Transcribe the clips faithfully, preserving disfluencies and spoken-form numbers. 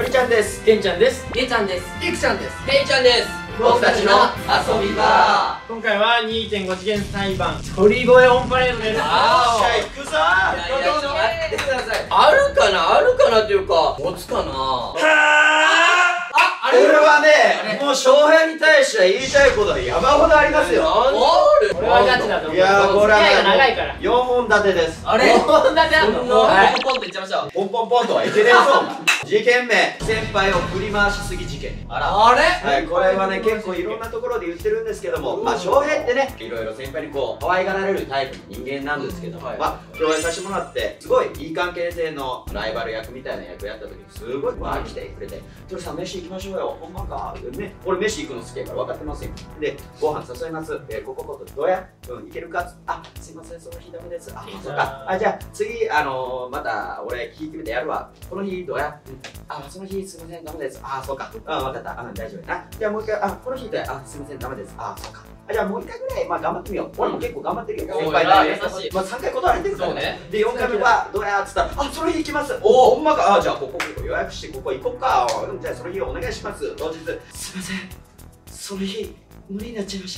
りちゃんです。 けんちゃんです。 げいちゃんです。 いくちゃんです。 けいちゃんです。 僕たちの遊び場。 今回は にてんご 次元裁判鳥越オンパレードです。 あー、よっしゃ、行くぞー。 いやいや、ちょっと待ってください。あるかなあるかなっていうか、持つかな。 はあ、俺はね、もう翔平に対しては言いたいことは山ほどありますよ。 なんでこれはガチだと思う。 いやー、これは付き合いが長いね、 からよんほん立てです。 あれよんほん立てあんの。 そんなはいポンポンといっちゃいました。 ポンポンポンとはいけねえぞ。事件名、先輩を振り回しすぎ事件。 あら。あれはい、これはね、結構いろんなところで言ってるんですけども、まあ翔平ってね、いろいろ先輩にこう可愛がられるタイプの人間なんですけども、 はいまあ共演させてもらってすごいいい関係性のライバル役みたいな役やった時にすごいわー来てくれて「鳥さん飯行きましょうよ、ほんまか」ね、俺飯行くの好きやから分かってますよ。でご飯誘います、えー、ここここどうや、うん、行けるか、あ、すいませんその日ダメです、あ、そっか、あ、じゃあ次あのー、また俺聞いてみてやるわ、この日どうや、うん、あ、その日すいませんダメです、あ、そうか、あ、分かった、あ、大丈夫やな、じゃあもう一回、あ、この日どうや、あ、すいませんダメです、あ、そうか、あ、じゃあもう一回ぐらい、まあ頑張ってみよう。俺も結構頑張ってるよ。先輩だね。 優しい。 まあさんかい断られてるからそうね。 で、よんかいめはどうやっつったら、あ、その日行きます。おお、ほんまか。あ、じゃあここここ予約してここ行こうか。うん、じゃあその日お願いします。当日。すいません。その日、無理になっちゃいました。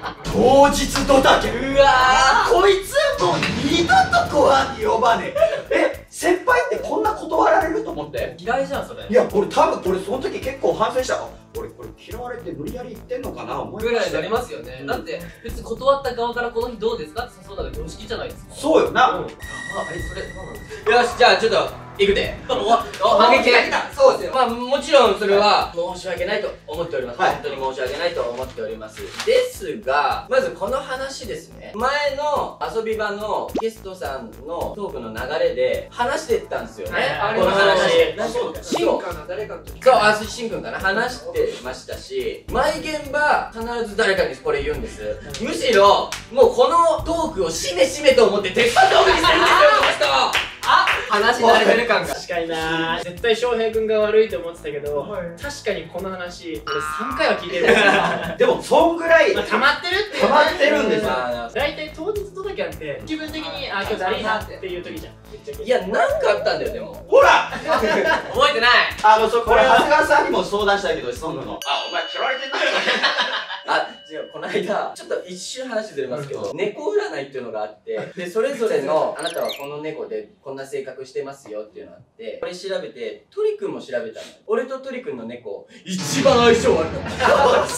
当日ドタキャン。うわー、こいつもう二度とご飯に呼ばねえ。え、先輩ってこんな断られると思って。 嫌いじゃん、それ。 いや、俺多分俺その時結構反省した。俺これ嫌われて無理やり言ってんのかな思いぐらいになましたりますよね。 うんだって別に断った側からこの日どうですかって誘うのが常識じゃないですか。 そうよな。 あ、え、それそうなんですか。よし、じゃあちょっと行くで。お、反撃。そうですよ。まあもちろんそれは申し訳ないと思っております。 はい本当に申し訳ないと思っております。ですが、まずこの話ですね。前の遊び場のゲストさんのトークの流れで話してったんですよね。 はいこの話。 あ、そうだ。 シンかな誰かの時そう、あ、しんくんかな話してましたし、毎現場必ず誰かにこれ言うんです。むしろもうこのトークをしめしめと思って鉄板トークにしてるんですよ、この人。あ、話のレベル感が。 確かになー、絶対翔平君が悪いと思ってたけど、確かにこの話俺さんかいは聞いてるんですよ。 でもそんぐらいまあ溜まってるっていう溜まってるんですよ。 大体当日ドタキャンって自分的にあ、今日だるいなっていう時じゃん。 いや、なんかあったんだよ、でも。 ほら、 覚えてない。 あの、そこれ長谷川さんにも相談したけど、そんなの。あ、お前嫌われてんな。 あ、違う、この間、ちょっと一瞬話ずれますけど、猫占いっていうのがあって、で、それぞれの、あなたはこの猫でこんな性格してますよっていうのがあって、これ調べて、トリくんも調べたのよ。俺とトリくんの猫、一番相性悪かった。 悪かった。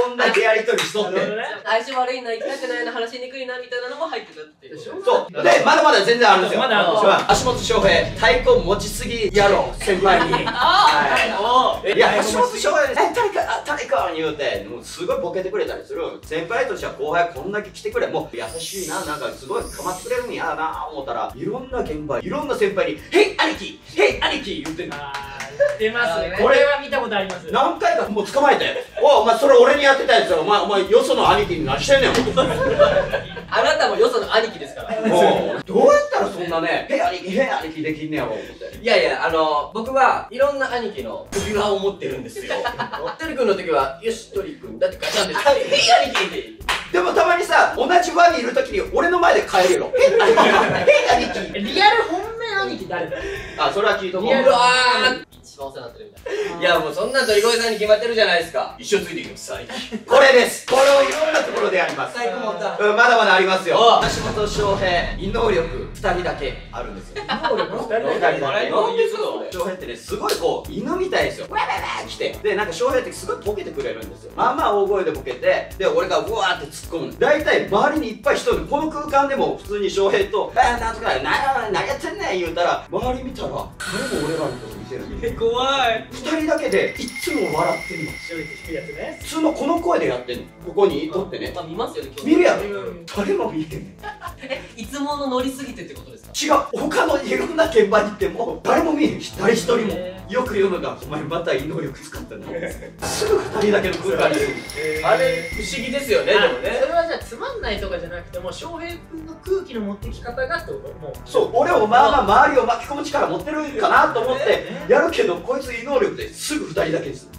こんだけやりとりしとって。 相性悪いな、行きたくないな、話しにくいな、みたいなのも入ってたっていう。 そう。で、まだまだ全然あるんですよ。 まだあるんですよ。足元翔平、太鼓持ちすぎやろ、先輩に。はい。いや、橋本翔平、え、誰か、あ、誰かに言うて、もうすごいボケてくれたりする。先輩としては後輩こんだけ来てくれ、もう優しいな、なんかすごい構ってくれるんやな、思ったら、いろんな現場、いろんな先輩に、へい、兄貴、へい、兄貴言ってんの。 あー、出ますね。 これこれは見たことあります。 何回かもう捕まえて、おい、お前それ俺にやってたやつよ、お前、お前、よその兄貴に何してんねん。 あなたもよその兄貴ですから。 もう、どうやったらそんなね、へい、兄貴、へい、兄貴できんねやろ、思って。 いやいや、あの、僕はいろんな兄貴の首輪を持ってるんですよ。トリくんの時は、よし、トリくん、だってガチャンです。へい、兄貴って。 でもたまにさ、同じ輪にいるときに俺の前で帰るよ。へい、兄貴、へい、兄貴。 リアル本命兄貴誰だ。 あ、それは聞いとこう。 リアルうわー、一番お世話になってるみたいな。いや、もうそんなん鳥越さんに決まってるじゃないですか。一生ついていくさい。 これです。これをいろんなところでやります。 最高もった。 うん、まだまだありますよ。 お橋本翔平、異能力ふたりだけあるんですよ。 能力ふたりふだけ。 たりだけ。 なんでそれ翔平ってね、すごいこう、犬みたいですよ。わわわ来て。で、なんか翔平ってすごいボケてくれるんですよ。まあまあ大声でボケて、で、俺がうわーって突っ込む。大体周りにいっぱい人いる。この空間でも普通に翔平と、あーなんとか、な何やってんねん言うたら、周り見たら、誰も俺らのこと見てるんで。 怖い。 ふたりだけで、いっつも笑ってんの。 正直低いやつね。 普通のこの声でやってんの。ここに撮ってね。 まあ見ますよね、今日。 見るやろ。 うん誰も見えへん。 え、いつもの乗りすぎてってことですか。 違う、他のいろんな現場に行っても誰も見えへんし、誰一人も。 へよく言うのが、お前また異能力使ったな。すぐふたりだけの空間にいる。 あれ、不思議ですよね、でもあそね。 れはじゃあつまんないとかじゃなくても翔平君の空気の持ってき方がってこともう。 そう、俺をまあまあ周りを巻き込む力持ってるかなと思ってやるけど、こいつ異能力ですぐふたりだけです。シュッ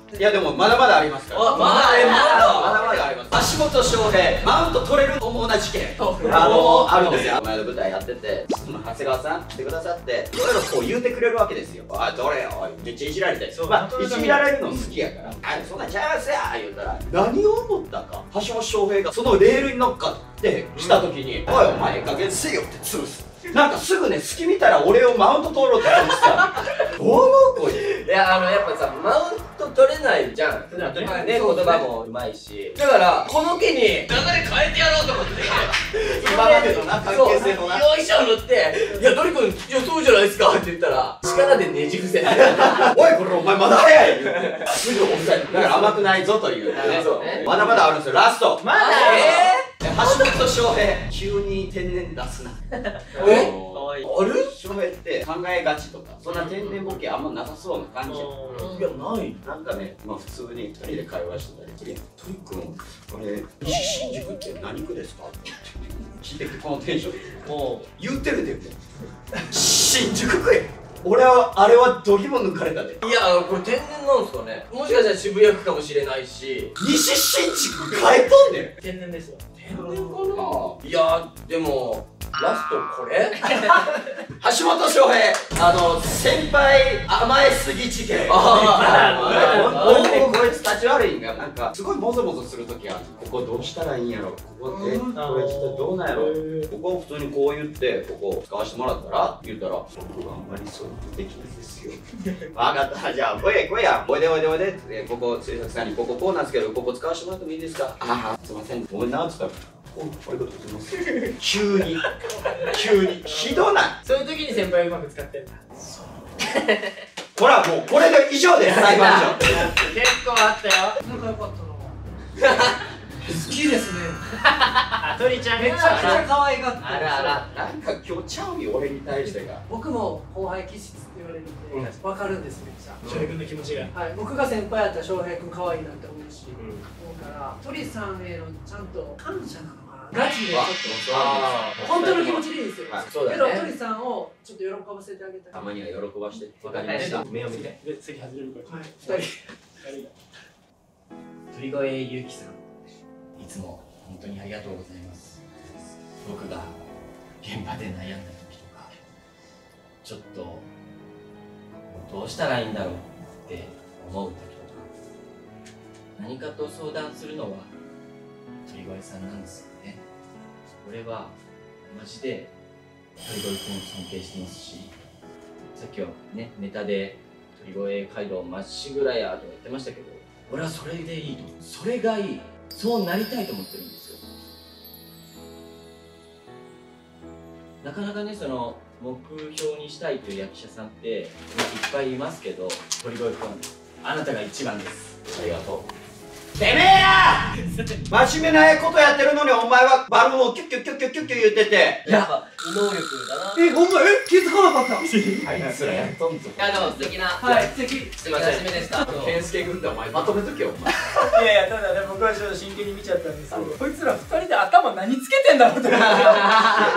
いやでもまだまだありますから。 あまだえまだまだまだあります。橋本翔平マウント取れると思うな事件あのあるんですよ。この間舞台やってて、その長谷川さん来てくださっていろいろこう言うてくれるわけですよ。あどれよめっちゃいじられて、まあいじられるの好きやから、あそんなんちゃいますや言うたら、何を思ったか橋本翔平がそのレールに乗っかって来た時に「おいお前加減せよ」って潰す。なんかすぐね、隙見たら俺をマウント取ろうとしてさ、どう思うこれ。 いやあのやっぱさマウント取れないじゃん。 普段ねね言葉もうまいし、だからこの機に流れ変えてやろうと思って今までのな関係性のなよいしょ乗って「いやドリ君いやそうじゃないですか」って言ったら力でねじ伏せて「 おいこれお前まだ早い」言うてすぐ押さえて、だから甘くないぞというね。 そうねまだまだあるんですよ、ラスト。 まだえ橋本翔平急に天然出すな。 えあのかわいいある翔平って考えがちとかそんな天然ボケあんまなさそうな感じや。 いやないなんかね、まあ普通にふたりで会話してたり、いや、トリックの、これ、西新宿って何区ですかって聞いてきて、このテンションで、 も言ってるで、みたいな。新宿区や。俺は、あれはどぎも抜かれたで。 ういやこれ天然なんですかね。もしかしたら渋谷区かもしれないし。 西新宿変えとんねん。 天然ですよ。 天然かないやでもラストこれ橋本翔平、あの、先輩甘えすぎ事件。 ああ本当にこいつ立ち悪いんが、なんか、すごいモゾモゾするときは、ここどうしたらいいんやろ、ここって、これちょっとどうなんやろ、ここを普通にこう言って、ここ使わせてもらったら、言ったら、僕はあんまりそうできないですよ。わかった、じゃあ、来いや来いや、おいでおいでおいでって、ここ、制作さんに、こここうなんですけど、ここ使わせてもらってもいいですか。ああ、すいません、ごめんな、って言ったら、おありがとうございます。急に、急に、ひどない。 そういう時に先輩をうまく使ってるんだ。 ほら、もうこれで以上です、裁判所。 結構あったよ。 仲良かったな。好きですね。 あ、トリちゃんめちゃくちゃ可愛がって。 あらあらなんか今日ちゃうよ、俺に対してが。 僕も後輩気質って言われるんで、わかるんですめっちゃ。 翔平君の気持ちが。 はい、僕が先輩やったら翔平君可愛いなって思うし、思うから鳥さんへのちゃんと感謝なのかな。ガチでちょっあと本当の気持ちでいいんですよ。 はいそうだねけど鳥さんをちょっと喜ばせてあげたい。 たまには喜ばして。わかりました。 目を見てで、次外れるから。 はい、二人。 鳥越ゆうきさん、いつも本当にありがとうございます。僕が現場で悩んだ時とかちょっともうどうしたらいいんだろうって思う時とか何かと相談するのは鳥越さんなんですよね。俺はマジで鳥越君を尊敬してますし、さっきはねネタで鳥越街道まっしぐらやとか言ってましたけど、俺はそれでいいと思う。それがいい、そうなりたいと思ってるんですよ。なかなかねその目標にしたいという役者さんっていっぱいいますけど、鳥越君あなたが一番です。ありがとう。 てめえや真面目なことやってるのにお前はバルーンをキュッキュッキュッキュッキュッキュッ言ってて。 やっぱ異能力だな。 え、ほんま、え、気づかなかった。 あいつらやっとんぞ。 いやでも素敵な、 はい、素敵。 すいません、楽しみでした。 健介軍団お前まとめとけよお前。 いやいや、ただね、僕はちょっと真剣に見ちゃったんですけど、こいつら二人で頭何つけてんだろうと思って。